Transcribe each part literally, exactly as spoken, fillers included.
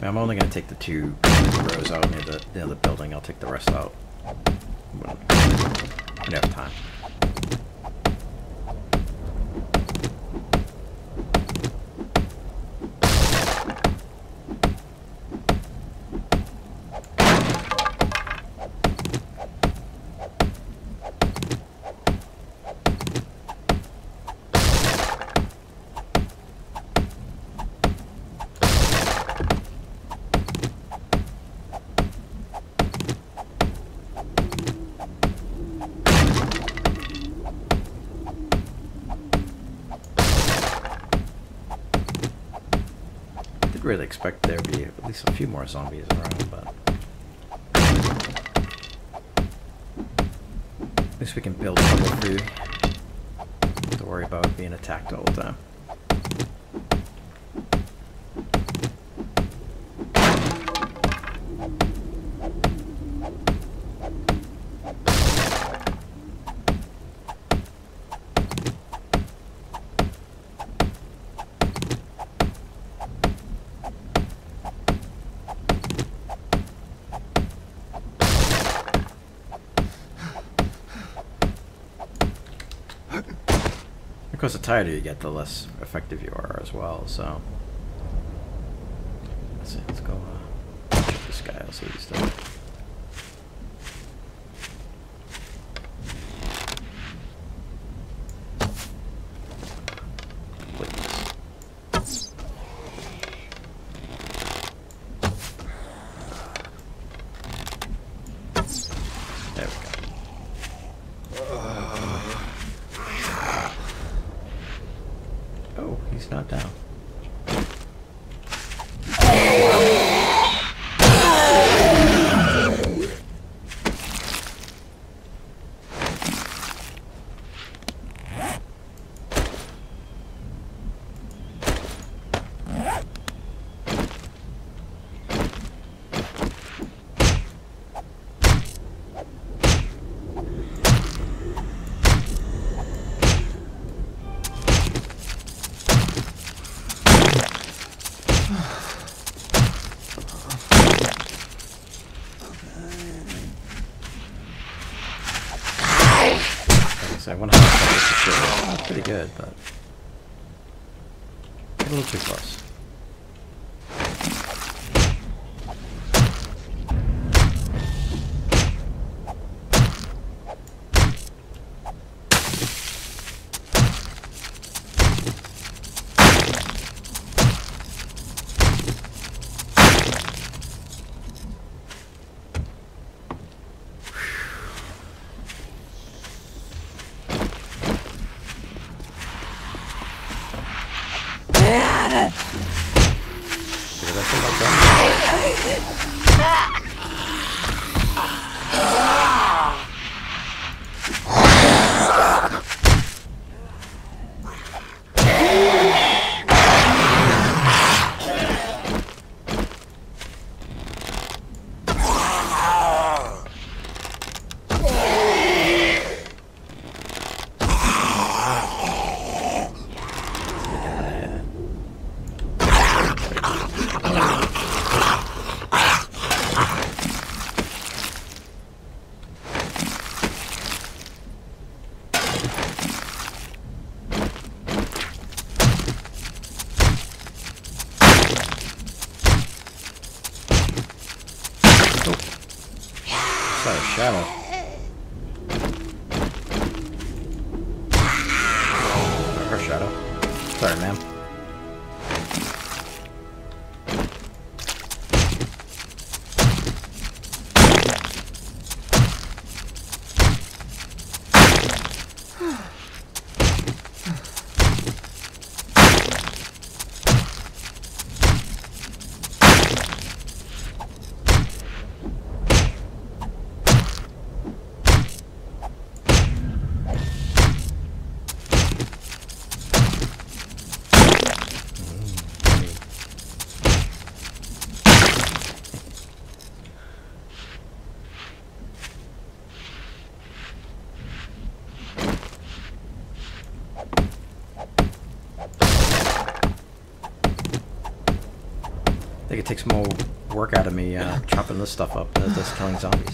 I'm only going to take the two rows out near the, near the building. I'll take the rest out when, when I have time. Really expect there to be at least a few more zombies around, but at least we can build trouble free. Don't have to worry about being attacked all the time. Of course, the tighter you get, the less effective you are as well, so... Let's see, let's go uh, check this guy, I'll see what he's doing. Please. There we go. He's not down. I wonder how much this is shooting. That's pretty good, but a little too close. Shadow. Or shadow. Sorry, ma'am. think it takes more work out of me uh, chopping this stuff up than it does killing zombies.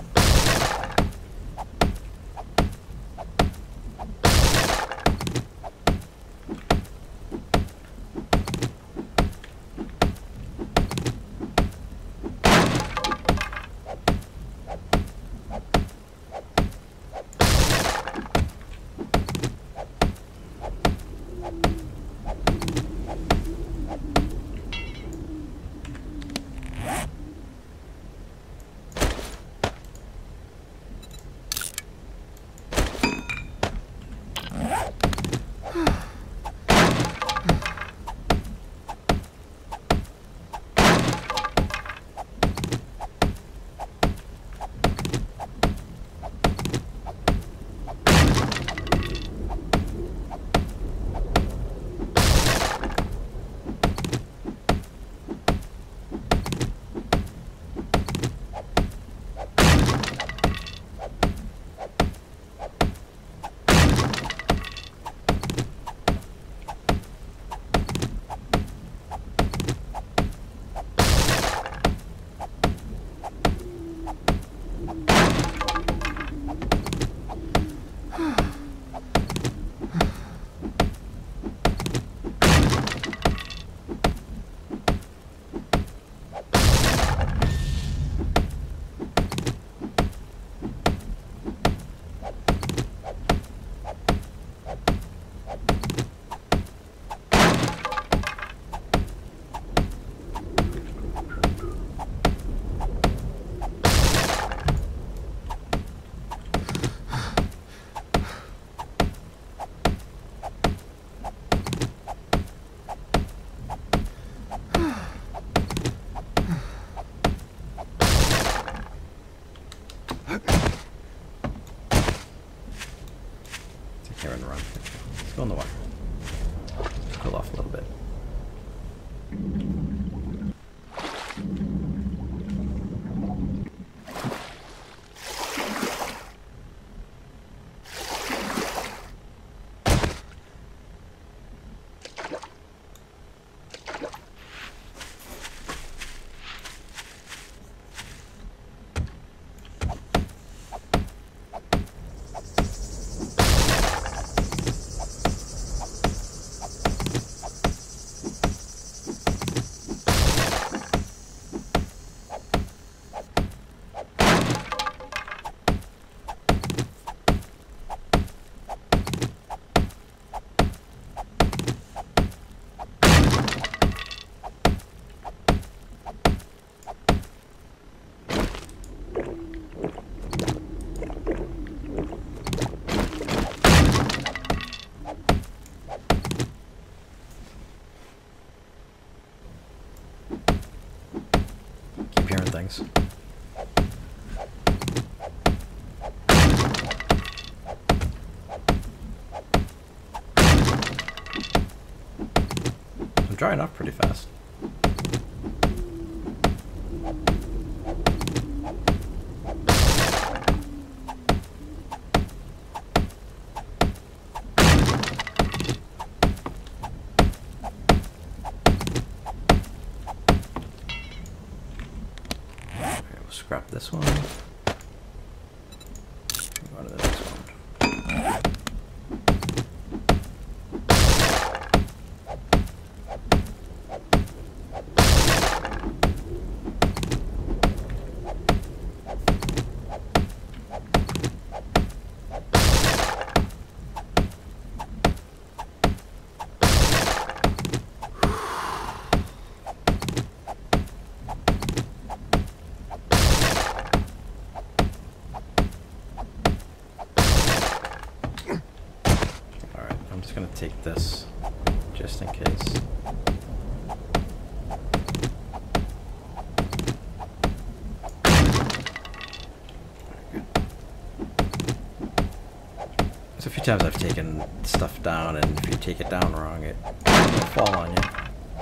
Here and run. Let's go in the water. Cool off a little bit. Hearing things. I'm drying off pretty fast. Scrap this one. Go to the next one. I'm just going to take this just in case. There's a few times I've taken stuff down, and if you take it down wrong, it will fall on you.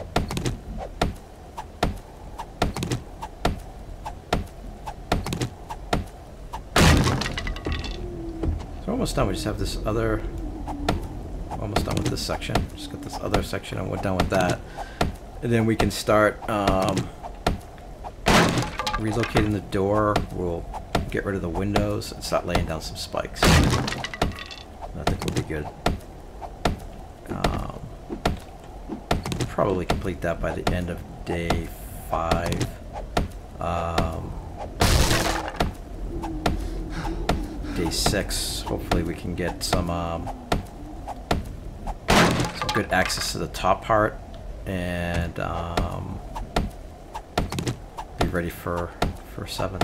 So we're almost done. We just have this other... Almost done with this section. Just got this other section and we're done with that. And then we can start um, relocating the door will get rid of the windows and start laying down some spikes. I think will be good. Um, probably complete that by the end of day five. Um, day six, hopefully we can get some um, some good access to the top part and um, be ready for for seven.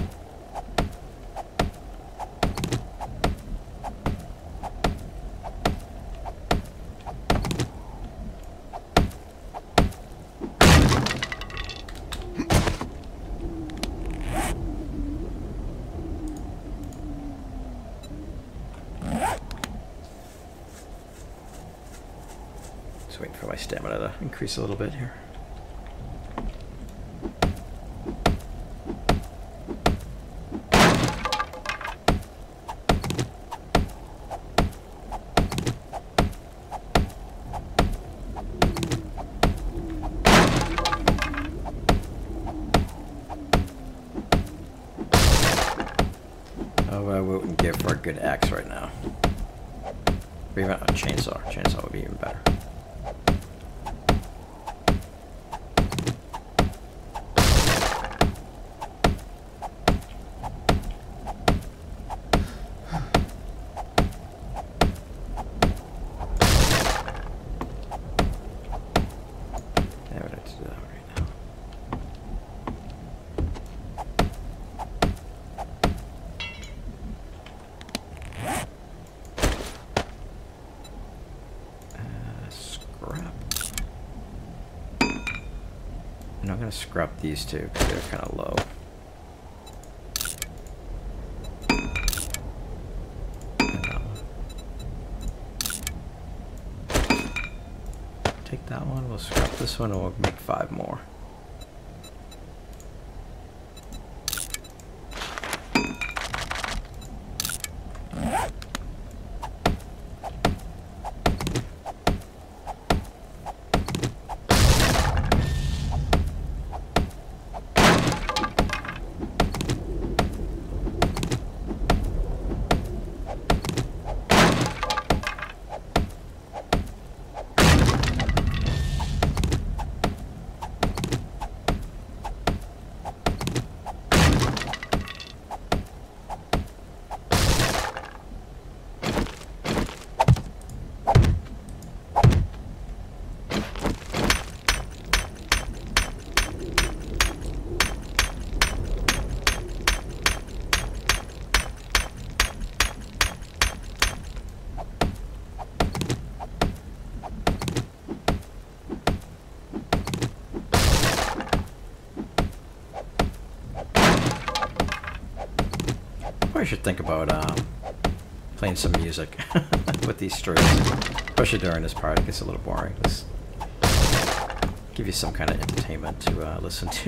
Just waiting for my stamina to increase a little bit here. Oh, I wouldn't give for a good axe right now. Or even a chainsaw. Chainsaw would be even better. And I'm going to scrap these two because they're kind of low. And that one. Take that one, we'll scrap this one, and we'll make five more. I should think about um, playing some music with these streams, especially during this part. It gets a little boring. Let's give you some kind of entertainment to uh, listen to.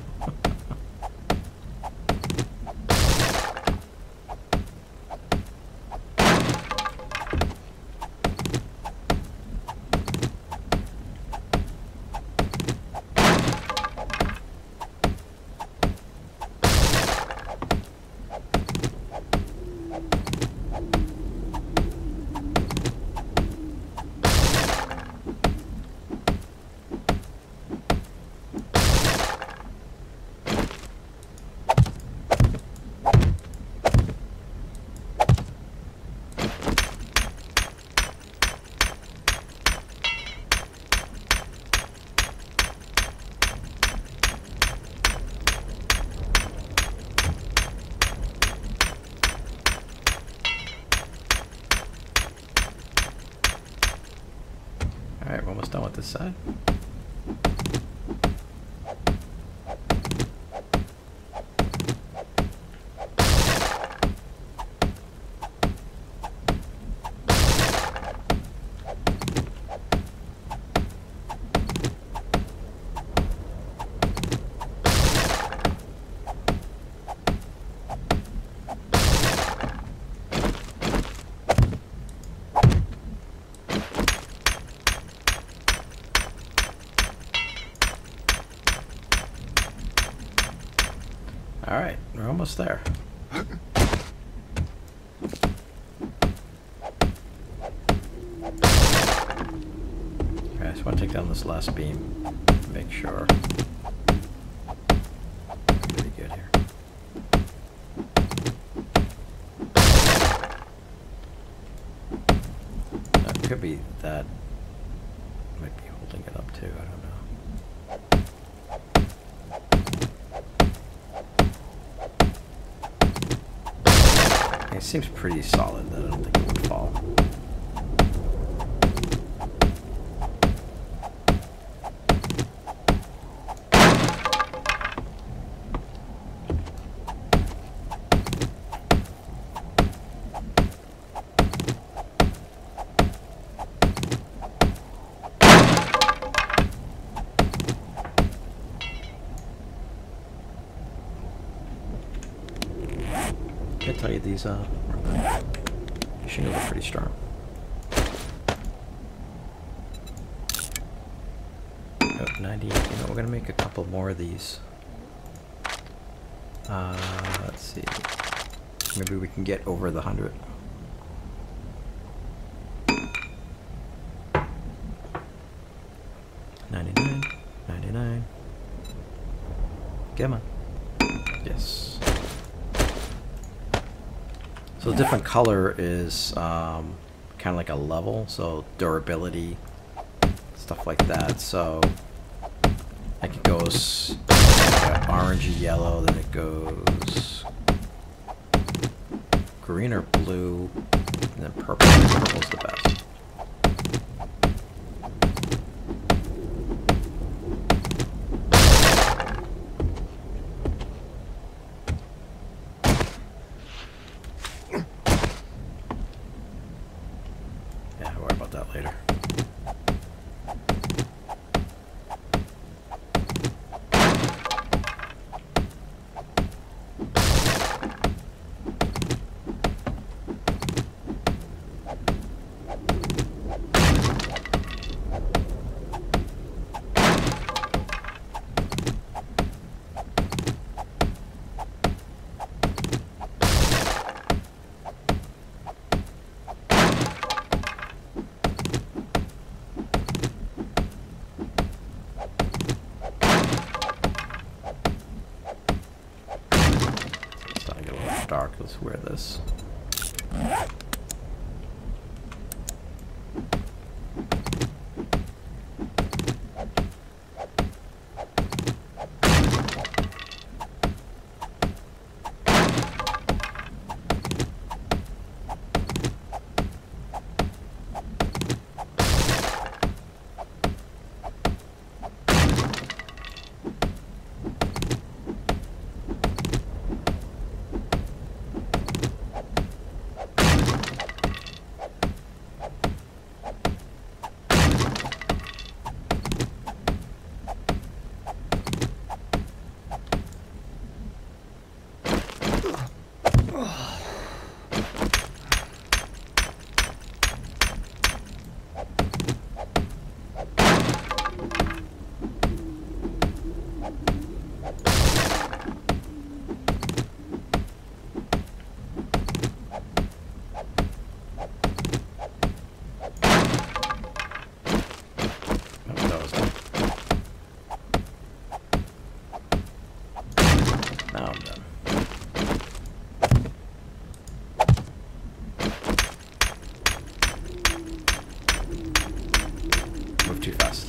Alright, we're almost done with this side. almost there. Okay, I just want to take down this last beam. Make sure. Pretty good here. That could be that. Might be holding it up too. I don't know. It seems pretty solid that I don't think it would fall. I can tell you these uh, shingles are pretty strong. Oh, ninety, you know, we're gonna make a couple more of these. Uh, let's see. Maybe we can get over the hundred. ninety-nine, ninety-nine. Come on. Yes. So the different color is um, kind of like a level, so durability, stuff like that. So like it goes uh, orangey yellow, then it goes green or blue, and then purple. Purple's the best. Later. Dark, let's wear this. Now I'm done. Move too fast.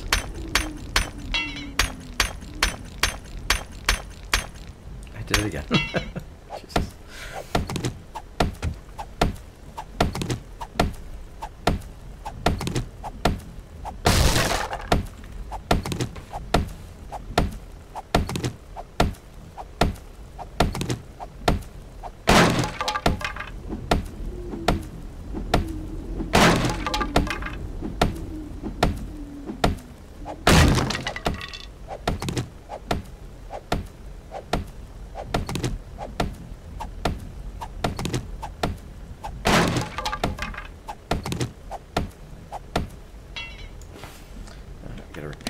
I did it again. Jesus.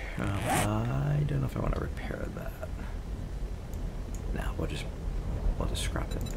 I don't know if I want to repair that. No, we'll just we'll just Just scrap it.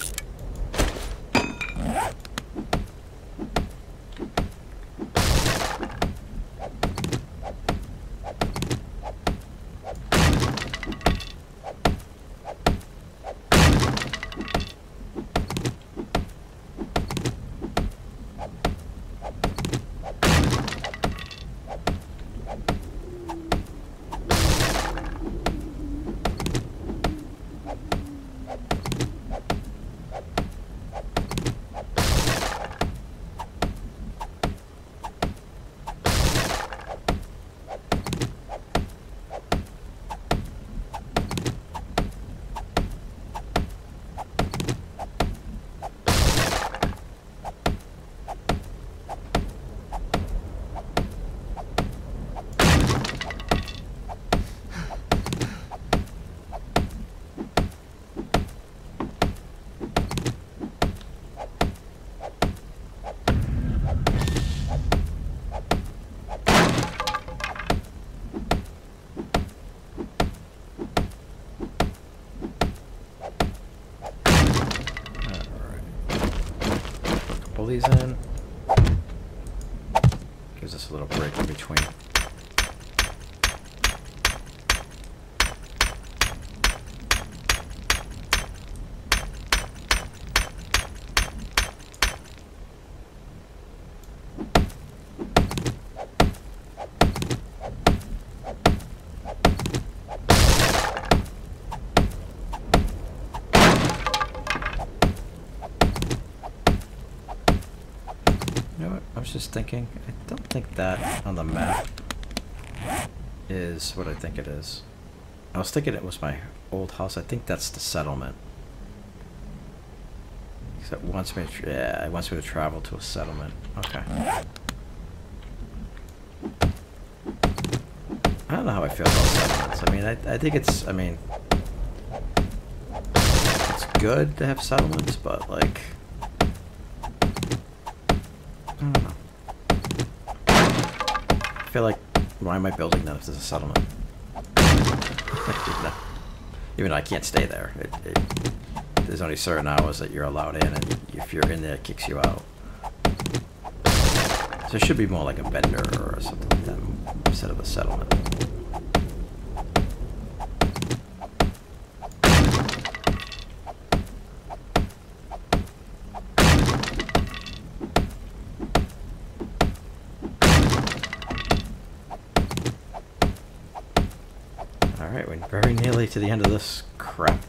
These in. Gives us a little break in between. Just thinking, I don't think that on the map is what I think it is. I was thinking it was my old house. I think that's the settlement. Because it wants me to, yeah, it wants me to travel to a settlement. Okay. I don't know how I feel about settlements. I mean, I, I think it's, I mean, it's good to have settlements, but like, I don't know. I feel like, why am I building that if there's a settlement? Even though I can't stay there. It, it, there's only certain hours that you're allowed in, and if you're in there, it kicks you out. So it should be more like a vendor or something like that instead of a settlement. Alright, we're very nearly to the end of this crap.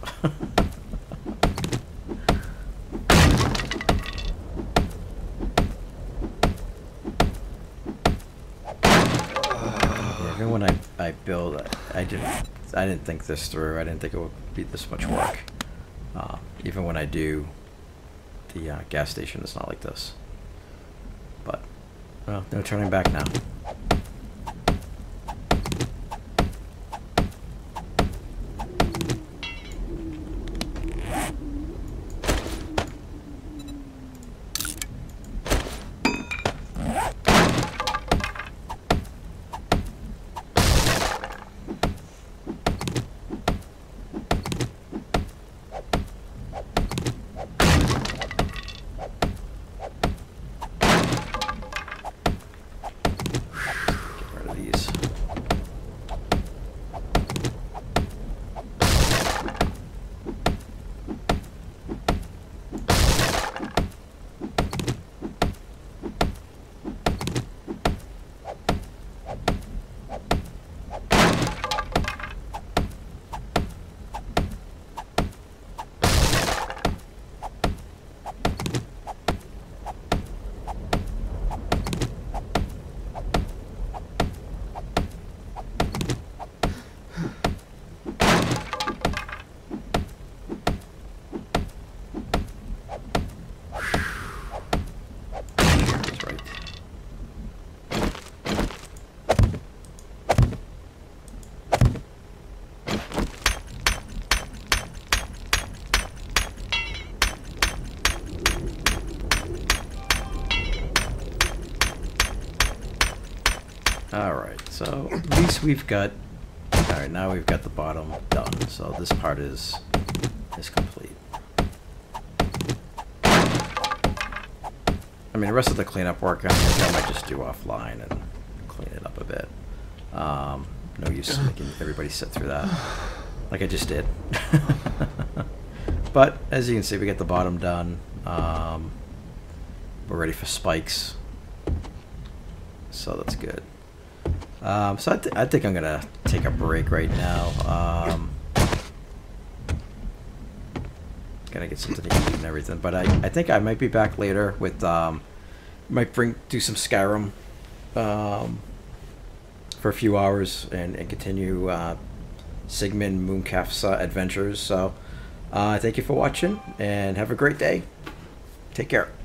Yeah, even when I, I build, I, I didn't I didn't think this through. I didn't think it would be this much work. Uh, even when I do the uh, gas station, it's not like this. But, well, no turning back now. Alright, so at least we've got, alright, now we've got the bottom done, so this part is is complete. mean, the rest of the cleanup work, I think I might just do offline and clean it up a bit. Um, no use making everybody sit through that, like I just did. But as you can see, we get the bottom done. Um, we're ready for spikes, so that's good. Um, so I, th I think I'm gonna take a break right now. Um, Gotta get something to eat and everything, but I, I think I might be back later with um, might bring do some Skyrim um, for a few hours and, and continue uh, Sigmund Mooncalf's uh, adventures. So uh, thank you for watching and have a great day. Take care.